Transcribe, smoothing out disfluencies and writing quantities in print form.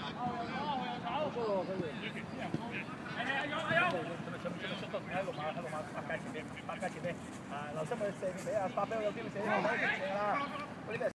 八街前面，啊，劉生佢射俾阿發俾我有機會射，好，射啦！嗰啲